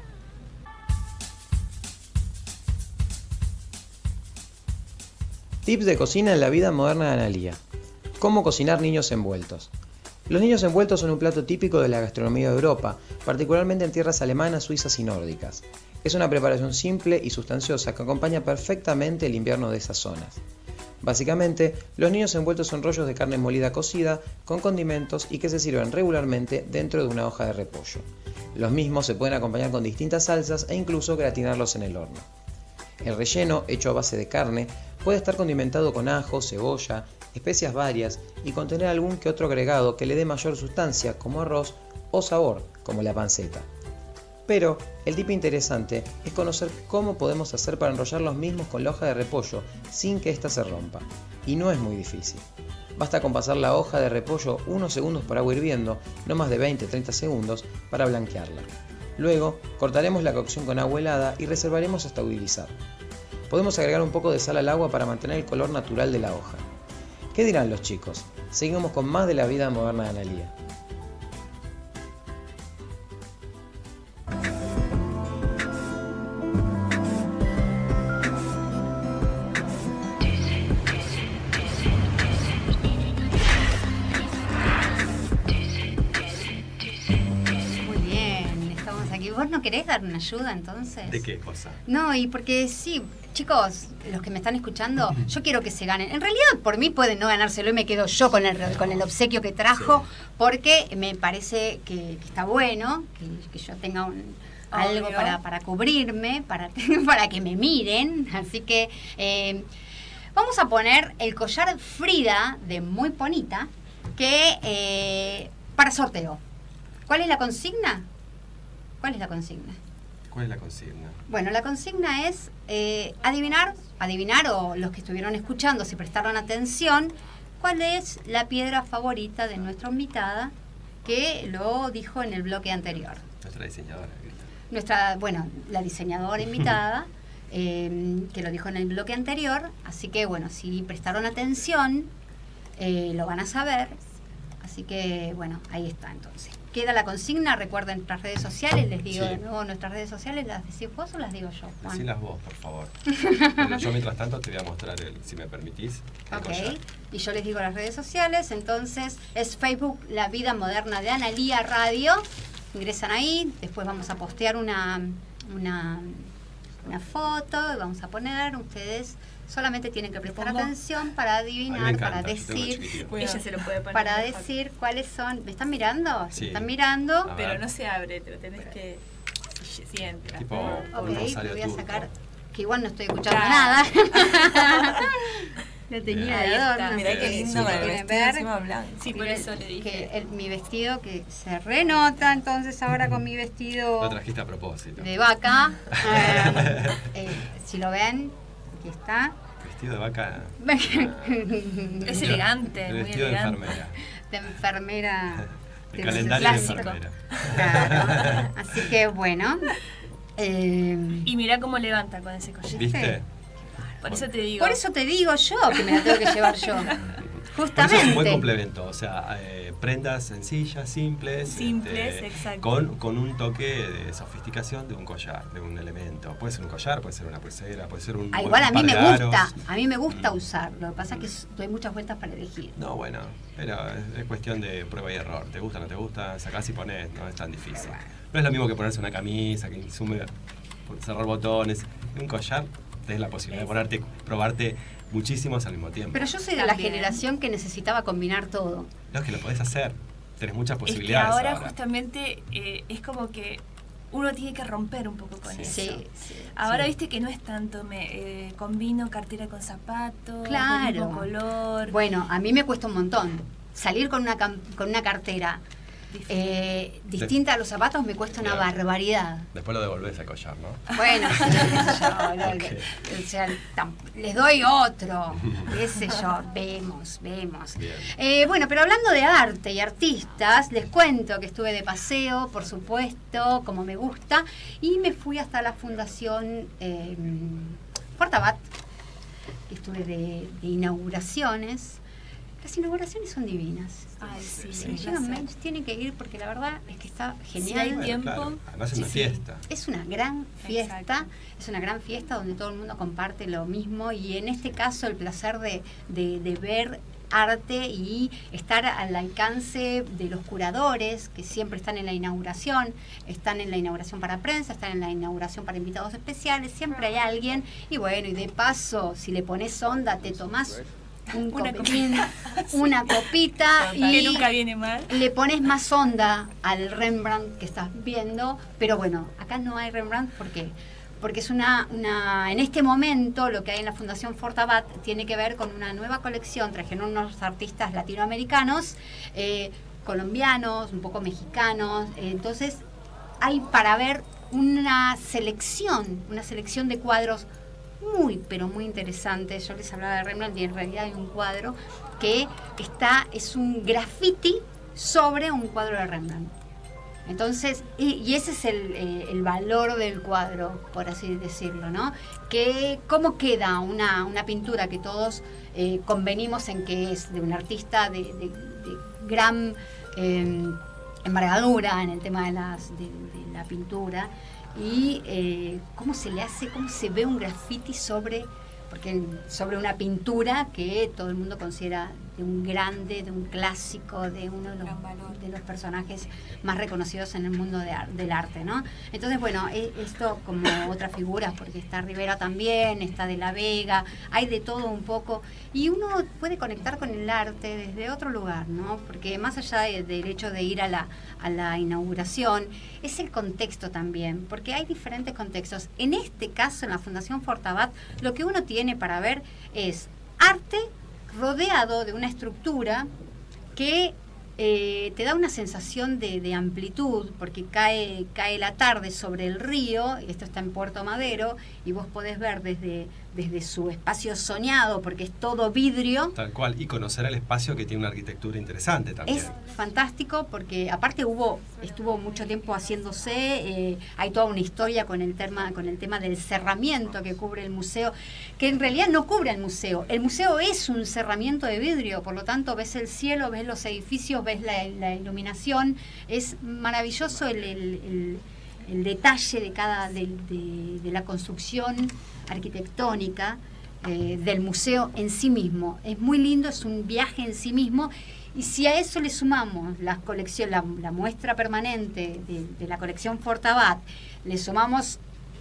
Tips de cocina en la vida moderna de Analía. ¿Cómo cocinar niños envueltos? Los niños envueltos son un plato típico de la gastronomía de Europa, particularmente en tierras alemanas, suizas y nórdicas. Es una preparación simple y sustanciosa que acompaña perfectamente el invierno de esas zonas. Básicamente, los niños envueltos son rollos de carne molida cocida con condimentos y que se sirven regularmente dentro de una hoja de repollo. Los mismos se pueden acompañar con distintas salsas e incluso gratinarlos en el horno. El relleno, hecho a base de carne, puede estar condimentado con ajo, cebolla, especias varias y contener algún que otro agregado que le dé mayor sustancia, como arroz, o sabor, como la panceta. Pero el tip interesante es conocer cómo podemos hacer para enrollar los mismos con la hoja de repollo sin que ésta se rompa. Y no es muy difícil. Basta con pasar la hoja de repollo unos segundos por agua hirviendo, no más de 20-30 segundos, para blanquearla. Luego, cortaremos la cocción con agua helada y reservaremos hasta utilizar. Podemos agregar un poco de sal al agua para mantener el color natural de la hoja. ¿Qué dirán los chicos? Seguimos con más de la vida moderna de Analía. ¿Vos no querés dar una ayuda entonces? ¿De qué cosa? No, y porque sí, chicos, los que me están escuchando, yo quiero que se ganen. En realidad, por mí pueden no ganárselo y me quedo yo con el obsequio que trajo, sí, porque me parece que está bueno, que yo tenga algo para cubrirme, para que me miren. Así que vamos a poner el collar Frida de Muy Bonita, que para sorteo. ¿Cuál es la consigna? ¿Cuál es la consigna? ¿Cuál es la consigna? Bueno, la consigna es adivinar, o los que estuvieron escuchando, si prestaron atención, cuál es la piedra favorita de nuestra invitada, que lo dijo en el bloque anterior. Nuestra diseñadora. La diseñadora invitada, que lo dijo en el bloque anterior. Así que, bueno, si prestaron atención, lo van a saber. Así que, bueno, ahí está entonces. Queda la consigna, recuerden nuestras redes sociales, les digo de nuevo nuestras redes sociales, ¿las decís vos o las digo yo, Juan? Decilas vos, por favor. Pero yo mientras tanto te voy a mostrar, si me permitís, el collar. Y yo les digo las redes sociales, entonces es Facebook La Vida Moderna de Analía Radio, ingresan ahí, después vamos a postear una foto y vamos a poner, ustedes solamente tienen que prestar atención para adivinar, para decir, ella se lo puede poner para mejor. Decir cuáles son. ¿Me están mirando? Sí. ¿Me están mirando? Pero no se abre, te lo tenés que siempre. Tipo Ok, un rosario lo voy a turco. sacar, que igual no estoy escuchando nada. Lo tenía de adorno. Mirá qué lindo con el vestido encima blanco. Sí, por eso le dije. Que mi vestido que se renota, entonces ahora con mi vestido Lo trajiste a propósito. de vaca, si lo ven, aquí está. Vestido de vaca. Es elegante, El muy vestido elegante. de enfermera. De enfermera. El calendario de clásico. enfermera. Claro. Así que bueno. Y mirá cómo levanta con ese collar. ¿Viste? Por eso te digo. Por eso te digo yo que me la tengo que llevar yo. Por eso es un buen Justamente. complemento, o sea, prendas sencillas, simples, Exacto. con un toque de sofisticación de un collar, de un elemento. Puede ser un collar, puede ser una pulsera, puede ser un Igual a mí par me de gusta, aros. a mí me gusta usarlo. Lo que pasa es que doy muchas vueltas para elegir. No, bueno, pero es cuestión de prueba y error. ¿Te gusta, no te gusta? Sacás y ponés, no es tan difícil. No es lo mismo que ponerse una camisa, que insume cerrar botones. Un collar tenés la posibilidad de ponerte, probarte muchísimos al mismo tiempo. Pero yo soy de la generación que necesitaba combinar todo. No, es que lo podés hacer. Tenés muchas Es que posibilidades. ahora justamente es como que uno tiene que romper un poco con eso. Sí, Ahora viste que no es tanto, combino cartera con zapatos, Claro. del mismo color. Bueno, a mí me cuesta un montón. Salir con una cartera distinta a los zapatos me cuesta una Claro. barbaridad. Después lo devolvés al collar, ¿no? Bueno, sí, o sea, les doy otro, qué sé yo, vemos. Bien. Bueno, pero hablando de arte y artistas, les cuento que estuve de paseo, por supuesto, como me gusta, y me fui hasta la Fundación Fortabat, que estuve de inauguraciones. Las inauguraciones son divinas. Ay, sí, Si un llegan placer. mails, tienen que ir porque la verdad es que está genial. Si hay Bueno, tiempo. claro. Además es una Sí, fiesta. es una gran fiesta, Exacto. es una gran fiesta donde todo el mundo comparte lo mismo y en este caso el placer de ver arte y estar al alcance de los curadores que siempre están en la inauguración, están en la inauguración para prensa, están en la inauguración para invitados especiales, siempre hay alguien. Y bueno, y de paso, si le pones onda, te tomás una copita y que nunca viene mal. le pones más onda al Rembrandt que estás viendo. Pero bueno, acá no hay Rembrandt, ¿por qué? Porque es en este momento lo que hay en la Fundación Fortabat tiene que ver con una nueva colección. Trajeron unos artistas latinoamericanos, colombianos, un poco mexicanos. Entonces hay para ver una selección de cuadros muy, pero muy interesantes. Yo les hablaba de Rembrandt y en realidad hay un cuadro que es un graffiti sobre un cuadro de Rembrandt. Entonces, y ese es el valor del cuadro, por así decirlo, ¿no? Que cómo queda una pintura que todos convenimos en que es de un artista de gran envergadura en el tema de la pintura, y cómo se le hace, cómo se ve un graffiti sobre una pintura que todo el mundo considera de un grande, de un clásico, de uno de los personajes más reconocidos en el mundo del arte, ¿no? Entonces, bueno, esto como otras figuras, porque está Rivera también, está De la Vega, hay de todo un poco, y uno puede conectar con el arte desde otro lugar, ¿no? Porque más allá del hecho de ir a la inauguración, es el contexto también, porque hay diferentes contextos. En este caso, en la Fundación Fortabat, lo que uno tiene para ver es arte rodeado de una estructura que te da una sensación de amplitud, porque cae la tarde sobre el río. Esto está en Puerto Madero y vos podés ver desde su espacio soñado, porque es todo vidrio. Tal cual, y conocer el espacio, que tiene una arquitectura interesante también. Es fantástico, porque aparte estuvo mucho tiempo haciéndose, hay toda una historia con el tema del cerramiento que cubre el museo, que en realidad no cubre el museo es un cerramiento de vidrio, por lo tanto ves el cielo, ves los edificios, ves la iluminación. Es maravilloso el detalle de la construcción arquitectónica del museo en sí mismo. Es muy lindo, es un viaje en sí mismo. Y si a eso le sumamos la muestra permanente de la colección Fortabat, le sumamos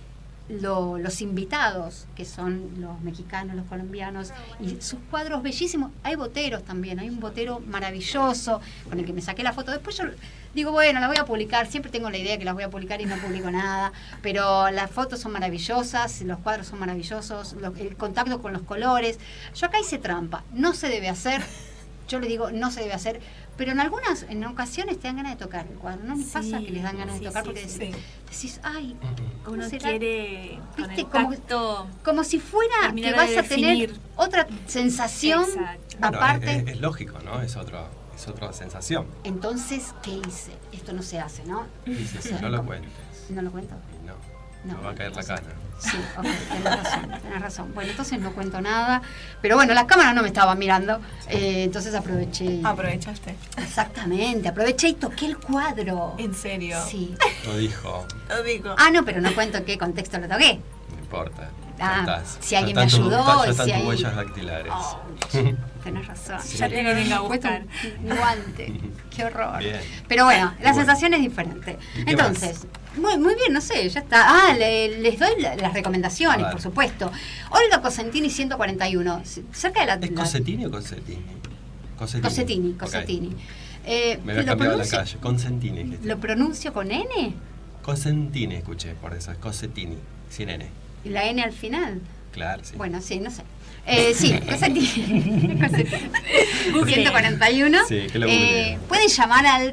los invitados, que son los mexicanos, los colombianos, y sus cuadros bellísimos. Hay boteros también, hay un botero maravilloso con el que me saqué la foto. Después yo digo, bueno, las voy a publicar, siempre tengo la idea que las voy a publicar y no publico nada, pero las fotos son maravillosas, los cuadros son maravillosos, el contacto con los colores. Yo acá hice trampa, no se debe hacer, yo le digo, no se debe hacer, pero en ocasiones te dan ganas de tocar el cuadro. ¿No me pasa que les dan ganas de tocar? Porque decís, ay, uno será? Quiere, ¿viste? Con el tacto, como si fuera que vas a tener otra sensación. Bueno, aparte. Es lógico, ¿no? Es otra sensación. Entonces, ¿qué hice? Esto no se hace, ¿no? Sí, no lo cuentes. ¿No lo cuento? No, va a caer la cana. Sí, ok, tenés razón. Bueno, entonces no cuento nada. Pero bueno, las cámaras no me estaban mirando, entonces aproveché. ¿Aprovechaste? Exactamente, aproveché y toqué el cuadro. ¿En serio? Sí. Lo dijo. Ah, no, pero no cuento en qué contexto lo toqué. No importa. Si alguien me ayudó. Ya están tus huellas dactilares. Tenés razón. Sí. Ya te vienen a buscar. Un guante. Qué horror. Bien. Pero bueno, la sensación es diferente. Entonces, muy bien, no sé, ya está. Les doy las recomendaciones, por supuesto. Olga Cosentini 141. Cerca de la. ¿Es Cosetini o Cosetini? Cosetini. Me había cambiado la calle. Consentini. ¿Lo pronuncio con N? Cosentini, escuché, por eso. Es Cosetini, sin N. ¿Y la N al final? Claro, sí. Bueno, sí, no sé. Sí, Cosentini. 141. Sí, que lo googleé. Pueden llamar al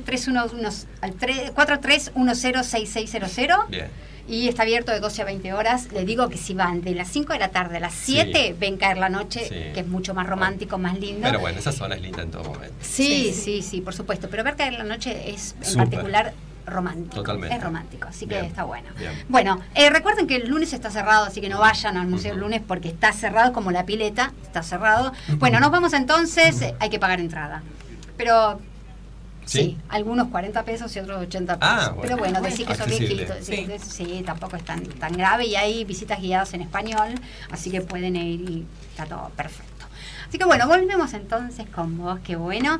43106600. Bien. Y está abierto de 12 a 20 horas. Les digo que si van de las 5 de la tarde a las 7, ven caer la noche, que es mucho más romántico, más lindo. Pero bueno, esa zona es linda en todo momento. Sí, por supuesto. Pero ver caer la noche es en particular romántico. Totalmente. Es romántico, así que está bueno. Bien. Bueno, recuerden que el lunes está cerrado, así que no vayan al museo el lunes porque está cerrado, como la pileta, está cerrado. Bueno, nos vamos entonces, hay que pagar entrada. Pero sí, algunos 40 pesos y otros 80 pesos. Bueno. Pero bueno, decir que son viejitos. Sí, tampoco es tan grave, y hay visitas guiadas en español, así que pueden ir y está todo perfecto. Así que bueno, volvemos entonces con vos, qué bueno.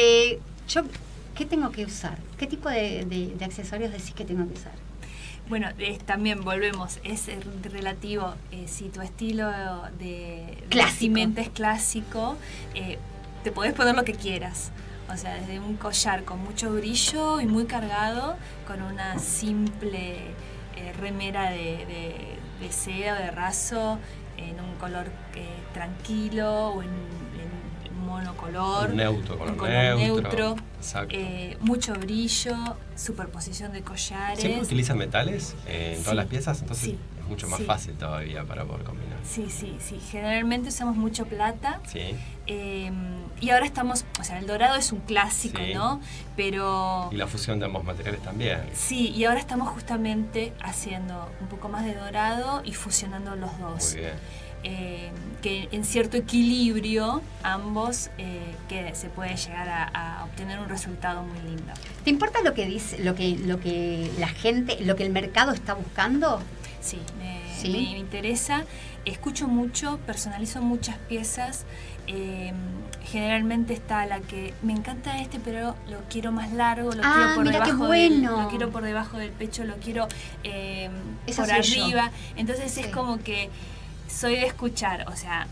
¿Qué tengo que usar? ¿Qué tipo de accesorios decís que tengo que usar? Bueno, también volvemos, es relativo. Si tu estilo de vestimenta es clásico, te podés poner lo que quieras. O sea, desde un collar con mucho brillo y muy cargado, con una simple remera de seda o de raso, en un color tranquilo o en monocolor, color neutro, exacto. Mucho brillo, superposición de collares. ¿Siempre utilizan metales en todas las piezas? Entonces sí, es mucho más fácil todavía para poder combinar. Sí. Generalmente usamos mucho plata. Sí. Y ahora estamos, o sea, el dorado es un clásico, sí, ¿no? Pero... Y la fusión de ambos materiales también. Sí, y ahora estamos justamente haciendo un poco más de dorado y fusionando los dos. Muy bien. Que en cierto equilibrio ambos que se puede llegar a obtener un resultado muy lindo. ¿Te importa lo que dice, lo que la gente, lo que el mercado está buscando? Sí, me interesa. Escucho mucho, personalizo muchas piezas. Generalmente está la que me encanta pero lo quiero más largo, lo quiero por debajo lo quiero por debajo del pecho, lo quiero por arriba. Entonces es como que soy de escuchar, o sea,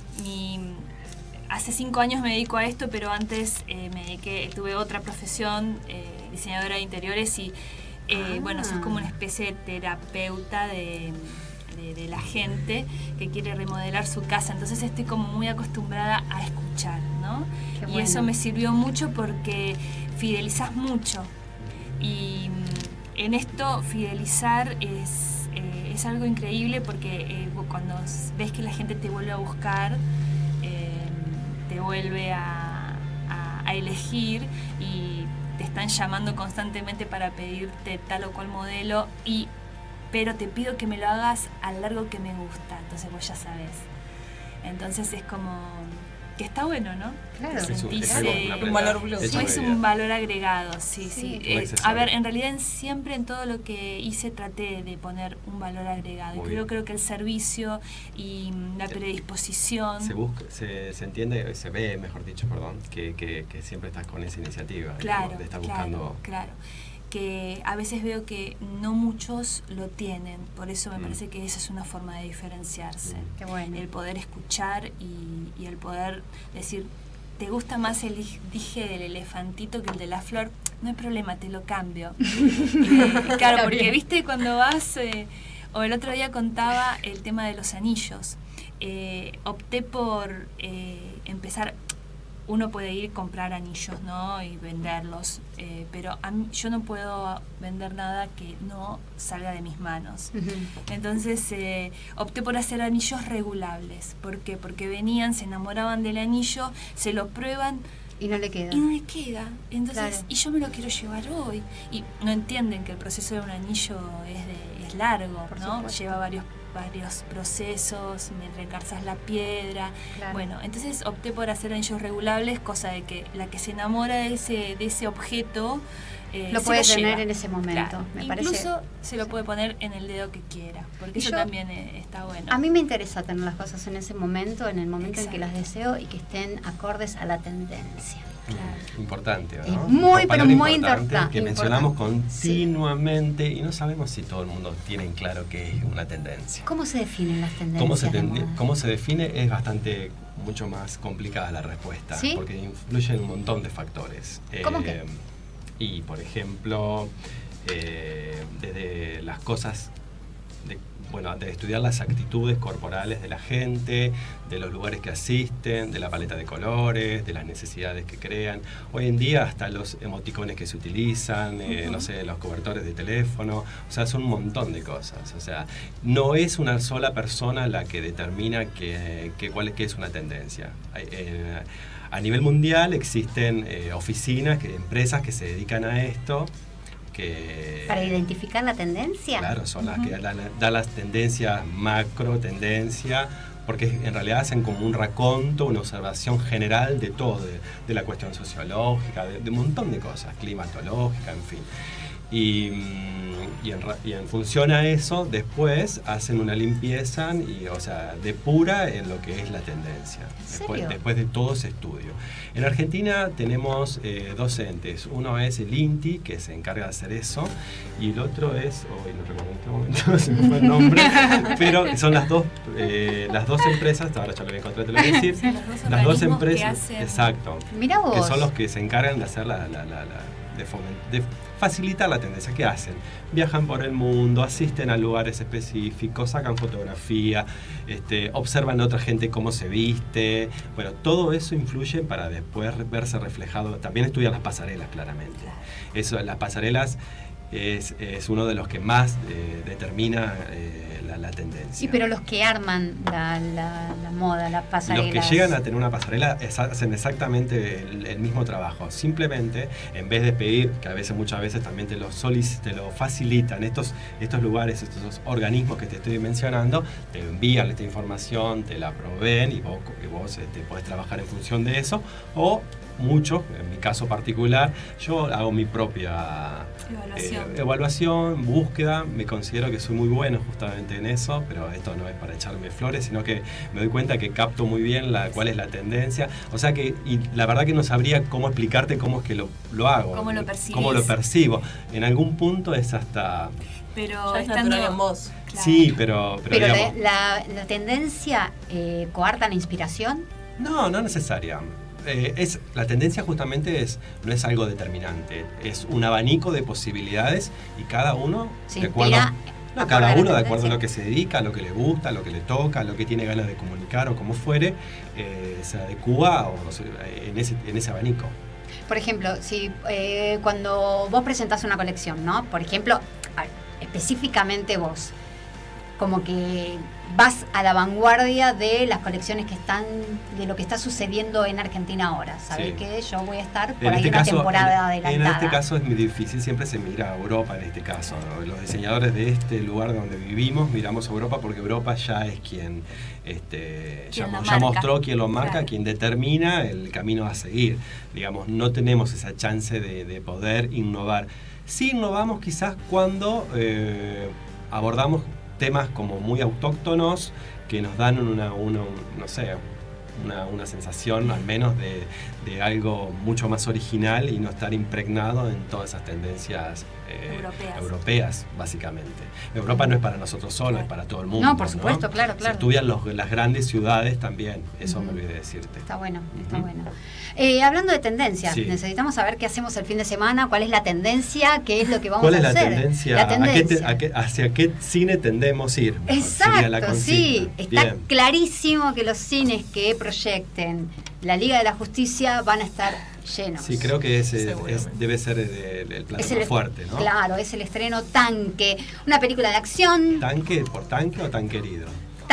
hace 5 años me dedico a esto, pero antes tuve otra profesión, diseñadora de interiores y bueno, soy como una especie de terapeuta de la gente que quiere remodelar su casa, entonces estoy como muy acostumbrada a escuchar, ¿no? Qué bueno. Y eso me sirvió mucho porque fidelizás mucho y en esto fidelizar es algo increíble porque cuando ves que la gente te vuelve a buscar, te vuelve a elegir y te están llamando constantemente para pedirte tal o cual modelo, pero te pido que me lo hagas al largo que me gusta, entonces vos ya sabés. Entonces es como que está bueno, ¿no? Claro. Es un valor plus. Es un valor agregado, sí. A ver, en realidad siempre en todo lo que hice traté de poner un valor agregado. Y creo que el servicio y la predisposición... Se entiende, se ve, mejor dicho, perdón, que siempre estás con esa iniciativa. Claro, de estar buscando... claro. Que a veces veo que no muchos lo tienen, por eso me parece que esa es una forma de diferenciarse. Qué bueno. El poder escuchar y el poder decir, ¿te gusta más el dije del elefantito que el de la flor? No hay problema, te lo cambio. Claro, porque viste cuando vas, o el otro día contaba el tema de los anillos. Opté por empezar... Uno puede ir a comprar anillos, ¿no? Y venderlos, pero yo no puedo vender nada que no salga de mis manos. Entonces opté por hacer anillos regulables. ¿Por qué? Porque venían, se enamoraban del anillo, se lo prueban y no le queda. Entonces, claro. Y yo me lo quiero llevar hoy. Y no entienden que el proceso de un anillo es largo, ¿no? Lleva varios procesos, me recarzas la piedra. Claro. Bueno, entonces opté por hacer anillos regulables, cosa de que la que se enamora de ese objeto lo puede tener en ese momento. Claro. Me Incluso parece... se lo puede poner en el dedo que quiera, porque eso también está bueno. A mí me interesa tener las cosas en ese momento, en el momento Exacto. en que las deseo y que estén acordes a la tendencia. Claro. Importante, ¿no? Es muy, pero muy importante que mencionamos continuamente y no sabemos si todo el mundo tiene en claro qué es una tendencia. ¿Cómo se definen las tendencias? ¿Cómo se define? Es mucho más complicada la respuesta, ¿sí? Porque influyen un montón de factores. ¿Cómo qué? Y, por ejemplo, desde las cosas... de estudiar las actitudes corporales de la gente, de los lugares que asisten, de la paleta de colores, de las necesidades que crean. Hoy en día hasta los emoticones que se utilizan, no sé, los cobertores de teléfono, o sea, son un montón de cosas. O sea, no es una sola persona la que determina qué es una tendencia. A nivel mundial existen oficinas, empresas que se dedican a esto, ¿para identificar la tendencia? Claro, son las que dan las tendencias, macro tendencia, porque en realidad hacen como un raconto, una observación general de todo, de la cuestión sociológica, de un montón de cosas, climatológica, en fin. Y en función a eso, después hacen una limpieza, o sea, depura en lo que es la tendencia, después de todo ese estudio. En Argentina tenemos docentes. Uno es el INTI, que se encarga de hacer eso, y el otro es, hoy no recuerdo en este momento, se me fue el nombre, pero son las dos empresas, ahora ya lo voy a encontrar, te lo voy a decir, las dos empresas, exacto, Mirá vos. que son los que se encargan de hacer de facilitar la tendencia. ¿Qué hacen? Viajan por el mundo, asisten a lugares específicos, sacan fotografía, observan a otra gente cómo se viste. Bueno, todo eso influye para después verse reflejado. También estudian las pasarelas, claramente. Eso, las pasarelas es uno de los que más determina la tendencia. Sí, pero los que arman la moda, las pasarelas. Los que llegan a tener una pasarela hacen exactamente el mismo trabajo. Simplemente, en vez de pedir, que muchas veces también te lo facilitan, estos lugares, estos organismos que te estoy mencionando, te envían esta información, te la proveen y vos podés trabajar en función de eso. O mucho, en mi caso particular, yo hago mi propia evaluación, búsqueda. Me considero que soy muy bueno justamente en eso, pero esto no es para echarme flores, sino que me doy cuenta que capto muy bien cuál es la tendencia. O sea que, y la verdad que no sabría cómo explicarte cómo es que lo hago. ¿Cómo lo percibes? Cómo lo percibo. En algún punto es hasta... Pero es natural en vos. Claro. Sí, pero digamos, la tendencia coarta la inspiración. no necesaria. La tendencia justamente no es algo determinante, es un abanico de posibilidades y cada uno de acuerdo a lo que se dedica, a lo que le gusta, a lo que le toca, a lo que tiene ganas de comunicar o como fuere, se adecúa en ese abanico. Por ejemplo, si cuando vos presentás una colección, ¿no? Por ejemplo, específicamente vos, como que vas a la vanguardia de las colecciones de lo que está sucediendo en Argentina ahora. Sabés que yo voy a estar por ahí una temporada adelantada. En este caso es muy difícil, siempre se mira a Europa en este caso, ¿no? Los diseñadores de este lugar donde vivimos miramos a Europa porque Europa ya es quien ya mostró quién lo marca, claro, quien determina el camino a seguir. Digamos, no tenemos esa chance de poder innovar. Sí innovamos quizás cuando abordamos temas como muy autóctonos que nos dan una sensación al menos de algo mucho más original y no estar impregnado en todas esas tendencias europeas, básicamente. Europa no es para nosotros solos, es para todo el mundo. No, por supuesto, ¿no? Claro. Se estudian las grandes ciudades también, eso me olvidé decirte. Está bueno. Hablando de tendencias, necesitamos saber qué hacemos el fin de semana, cuál es la tendencia, qué es lo que vamos a hacer. ¿Cuál es la tendencia? ¿Hacia qué cine tendemos a ir? Exacto, sí. Está clarísimo que los cines que proyecten la Liga de la Justicia van a estar llenos. Sí, creo que debe ser el plato más fuerte, ¿no? Claro, es el estreno Tanque, una película de acción. ¿Tanque por tanque o tan querido?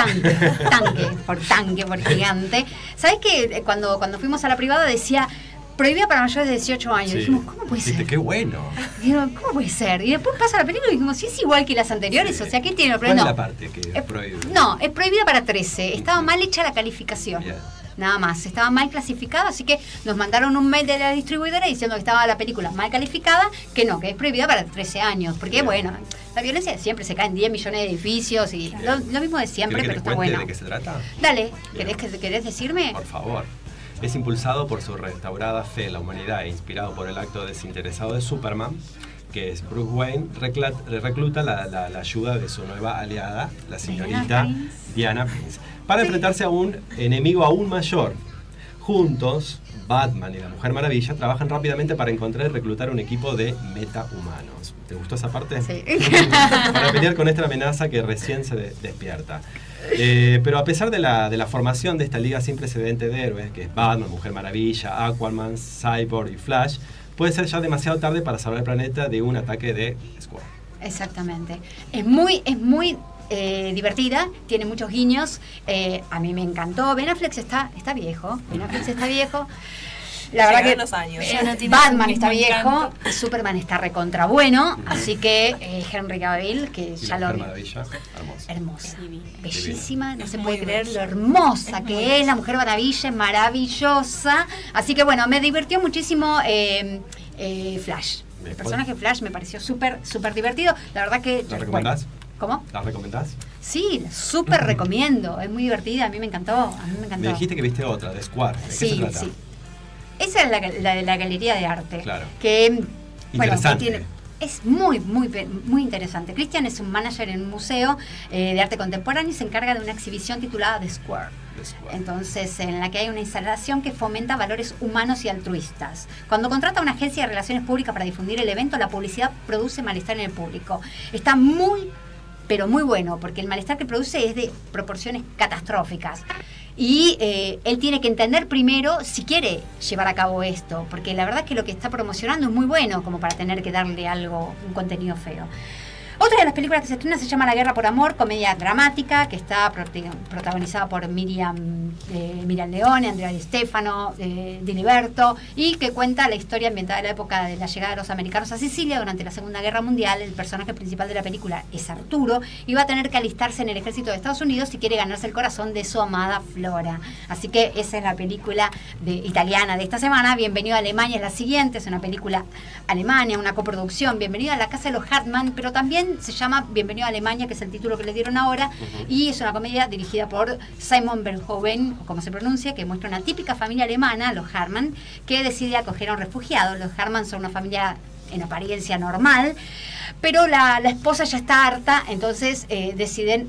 Tanque por gigante. ¿Sabes que cuando fuimos a la privada decía prohibida para mayores de 18 años? Sí. Dijimos, ¿cómo puede ser? Qué bueno. Digo, ¿cómo puede ser? Y después pasa la película y dijimos, sí, es igual que las anteriores, sí. O sea, ¿qué tiene el problema? ¿Cuál es la parte que es prohibida? No, es prohibida para 13. Estaba mal hecha la calificación. Yeah. Nada más, estaba mal clasificada, así que nos mandaron un mail de la distribuidora diciendo que estaba la película mal calificada, que es prohibida para 13 años, porque bueno, la violencia siempre se cae en 10 millones de edificios y lo mismo de siempre, pero está bueno. ¿De qué se trata? Dale, ¿querés decirme? Por favor. Es impulsado por su restaurada fe en la humanidad e inspirado por el acto desinteresado de Superman, que es Bruce Wayne, recluta la ayuda de su nueva aliada, la señorita Diana Prince, para enfrentarse a un enemigo aún mayor. Juntos, Batman y la Mujer Maravilla trabajan rápidamente para encontrar y reclutar un equipo de metahumanos. ¿Te gustó esa parte? Sí. Para pelear con esta amenaza que recién se despierta. Pero a pesar de la formación de esta liga sin precedente de héroes, que es Batman, Mujer Maravilla, Aquaman, Cyborg y Flash, puede ser ya demasiado tarde para salvar el planeta de un ataque de Squad. Exactamente. Es muy divertida, tiene muchos guiños. A mí me encantó. Ben Affleck está viejo. La verdad que los años. Batman está viejo, Superman está recontra bueno, así que Henry Cavill, que ya lo vi. Hermosa. Bellísima, no se puede creer lo hermosa que es la Mujer Maravilla, es maravillosa. Así que bueno, me divirtió muchísimo Flash. El personaje Flash me pareció súper divertido. La verdad que... ¿La recomendás? ¿Cómo? ¿La recomendás? Sí, súper recomiendo. Es muy divertida, a mí me encantó. Me dijiste que viste otra, de Square. ¿De qué se trata? Sí. Esa es la de la Galería de Arte. Claro. Que, interesante. Es muy interesante. Christian es un manager en un museo de arte contemporáneo y se encarga de una exhibición titulada The Square. Entonces, en la que hay una instalación que fomenta valores humanos y altruistas. Cuando contrata una agencia de relaciones públicas para difundir el evento, la publicidad produce malestar en el público. Está pero muy bueno, porque el malestar que produce es de proporciones catastróficas. Y él tiene que entender primero si quiere llevar a cabo esto, porque la verdad es que lo que está promocionando es muy bueno como para tener que darle un contenido feo. Otra de las películas que se estrena se llama La Guerra por Amor, comedia dramática, que está protagonizada por Miriam Leone, Andrea Di Stefano, Diliberto, y que cuenta la historia ambientada en la época de la llegada de los americanos a Sicilia durante la Segunda Guerra Mundial. El personaje principal de la película es Arturo y va a tener que alistarse en el ejército de Estados Unidos si quiere ganarse el corazón de su amada Flora. Así que esa es la película italiana de esta semana. Bienvenido a Alemania es la siguiente, es una película alemana, una coproducción. Bienvenido a la casa de los Hartmann, pero también se llama Bienvenido a Alemania, que es el título que le dieron ahora, y es una comedia dirigida por Simon Verhoeven, o como se pronuncia, que muestra una típica familia alemana, los Hartmann, que decide acoger a un refugiado. Los Hartmann son una familia en apariencia normal, pero la esposa ya está harta, entonces deciden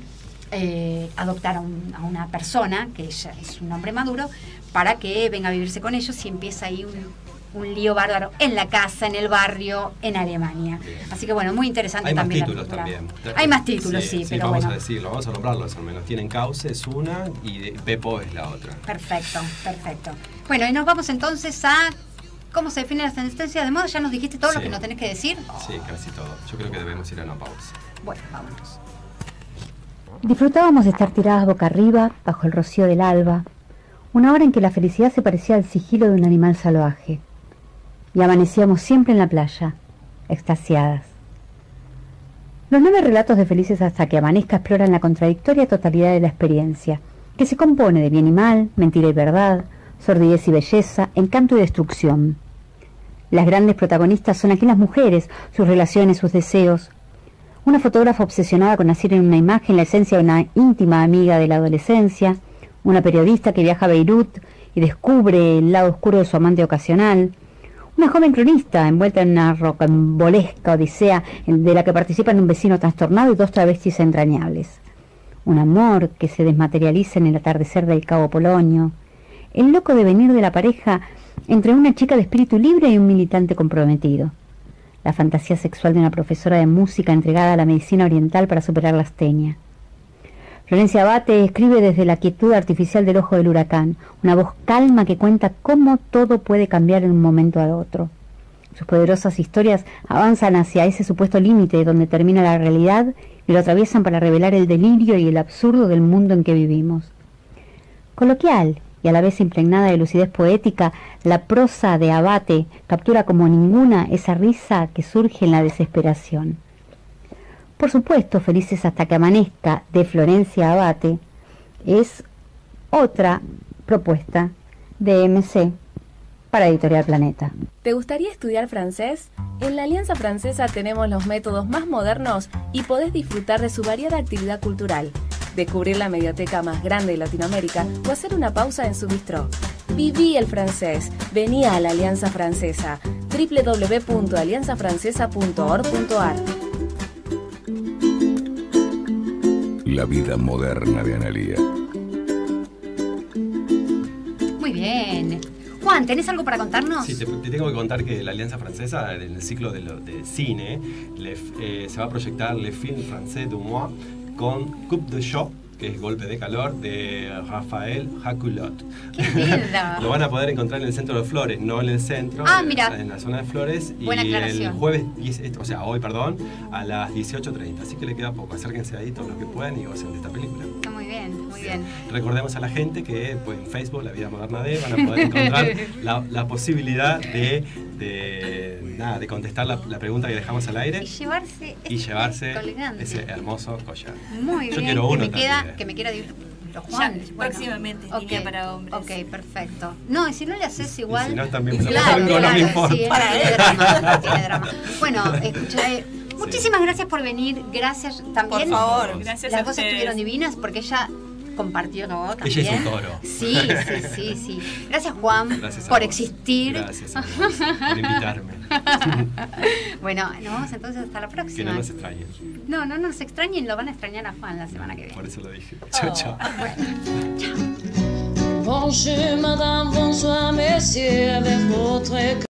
adoptar a una persona, que ya es un hombre maduro, para que venga a vivirse con ellos, y empieza ahí un lío bárbaro en la casa, en el barrio, en Alemania. Así que bueno, muy interesante. Hay también. Más títulos también. Hay más títulos, sí, pero vamos bueno. a decirlo, vamos a nombrarlos al menos. Tienen Cauce, es una, y Pepo es la otra. Perfecto. Bueno, y nos vamos entonces a cómo se define la tendencia de moda. Ya nos dijiste todo lo que nos tenés que decir. Sí, casi todo. Yo creo que debemos ir a una pausa. Bueno, vámonos. Disfrutábamos de estar tiradas boca arriba, bajo el rocío del alba, una hora en que la felicidad se parecía al sigilo de un animal salvaje. Y amanecíamos siempre en la playa, extasiadas. Los 9 relatos de Felices hasta que amanezca exploran la contradictoria totalidad de la experiencia, que se compone de bien y mal, mentira y verdad, sordidez y belleza, encanto y destrucción. Las grandes protagonistas son aquí las mujeres, sus relaciones, sus deseos. Una fotógrafa obsesionada con hacer en una imagen la esencia de una íntima amiga de la adolescencia, una periodista que viaja a Beirut y descubre el lado oscuro de su amante ocasional, una joven cronista envuelta en una rocambolesca odisea de la que participan un vecino trastornado y 2 travestis entrañables. Un amor que se desmaterializa en el atardecer del Cabo Polonio. El loco devenir de la pareja entre una chica de espíritu libre y un militante comprometido. La fantasía sexual de una profesora de música entregada a la medicina oriental para superar la astenia. Florencia Abate escribe desde la quietud artificial del ojo del huracán, una voz calma que cuenta cómo todo puede cambiar en un momento al otro. Sus poderosas historias avanzan hacia ese supuesto límite donde termina la realidad y lo atraviesan para revelar el delirio y el absurdo del mundo en que vivimos. Coloquial y a la vez impregnada de lucidez poética, la prosa de Abate captura como ninguna esa risa que surge en la desesperación. Por supuesto, Felices hasta que amanezca, de Florencia Abate, es otra propuesta de MC para Editorial Planeta. ¿Te gustaría estudiar francés? En la Alianza Francesa tenemos los métodos más modernos y podés disfrutar de su variada actividad cultural, descubrir la medioteca más grande de Latinoamérica o hacer una pausa en su bistró. Viví el francés. Vení a la Alianza Francesa. www.alianzafrancesa.org.ar. La vida moderna de Analía. Muy bien. Juan, ¿tenés algo para contarnos? Sí, te tengo que contar que la Alianza Francesa, en el ciclo de cine, se va a proyectar Le Film Français du Mois con Coupe de Choc, que es Golpe de Calor, de Raphaël Hakulot. ¡Qué lindo! Lo van a poder encontrar en el centro de Flores, no en el centro, mira. en la zona de Flores. Buena aclaración. El jueves, hoy, a las 18:30. Así que le queda poco. Acérquense ahí todos los que puedan y gocen de esta película. Muy bien, muy bien. Recordemos a la gente que pues, en Facebook, La Vida Moderna de, van a poder encontrar la posibilidad de contestar la pregunta que dejamos al aire. Y llevarse ese hermoso collar. Muy Yo bien. quiero uno que me queda libro, Juan. Ya, próximamente, línea para hombres. Ok, perfecto. No, y si no le haces igual... Y si no, también me lo claro, pongo, no me importa. Sí, tiene drama, tiene drama. Bueno, escuché... Muchísimas gracias por venir, gracias también. Por favor, gracias Las a dos ustedes. estuvieron divinas porque ella compartió todo también. Ella es un toro. Sí. Gracias, Juan, Gracias a por vos. existir. Gracias a vos por invitarme. Bueno, nos vemos entonces hasta la Que próxima. no nos extrañen. No nos extrañen, lo van a extrañar a Juan la semana que viene. Por eso lo dije. Chao, chao. Bonjour, madame, bonsoir, messieurs, avec votre